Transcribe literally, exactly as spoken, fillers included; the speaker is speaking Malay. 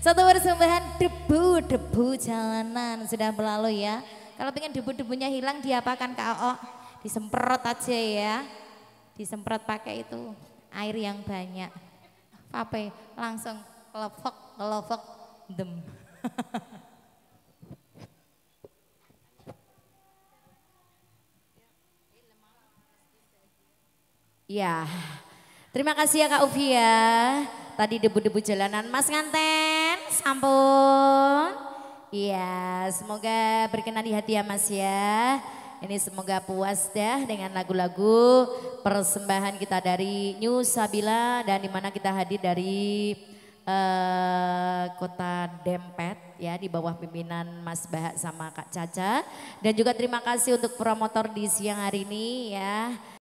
Satu persembahan debu-debu jalanan sudah berlalu ya. Kalau pengen debu-debunya hilang diapakan Kak O? Disemprot aja ya. Disemprot pakai itu air yang banyak. Apa langsung kelepek kelepek dem. Ya, terima kasih ya Kak Ufi ya. Tadi debu-debu jalanan Mas Nganten, sampun. Iya, semoga berkenan di hati ya Mas ya. Ini semoga puas dah dengan lagu-lagu persembahan kita dari New Sabila dan dimana kita hadir dari uh, kota Dempet ya di bawah pimpinan Mas Bahak sama Kak Caca. Dan juga terima kasih untuk promotor di siang hari ini ya.